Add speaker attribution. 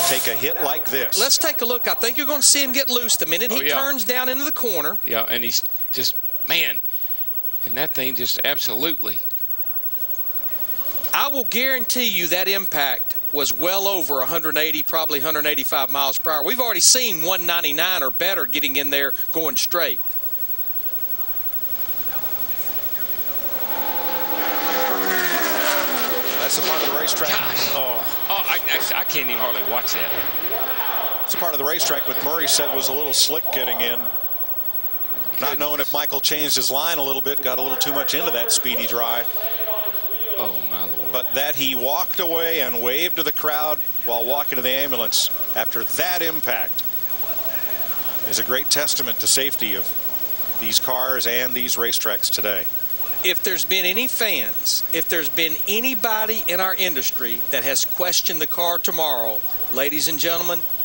Speaker 1: take a hit like this.
Speaker 2: Let's take a look. I think you're going to see him get loose the minute he turns down into the corner.
Speaker 3: Yeah, and he's just, man, and that thing just absolutely.
Speaker 2: I will guarantee you that impact was well over 180, probably 185 miles per hour. We've already seen 199 or better getting in there going straight.
Speaker 1: That's a part of the racetrack.
Speaker 3: Gosh. I can't even hardly watch that.
Speaker 1: It's a part of the racetrack, but Murray said was a little slick getting in. Not knowing if Michael changed his line a little bit, got a little too much into that speedy dry.
Speaker 3: Oh, my Lord.
Speaker 1: But that he walked away and waved to the crowd while walking to the ambulance after that impact is a great testament to safety of these cars and these racetracks today.
Speaker 2: If there's been any fans, if there's been anybody in our industry that has questioned the car tomorrow, ladies and gentlemen,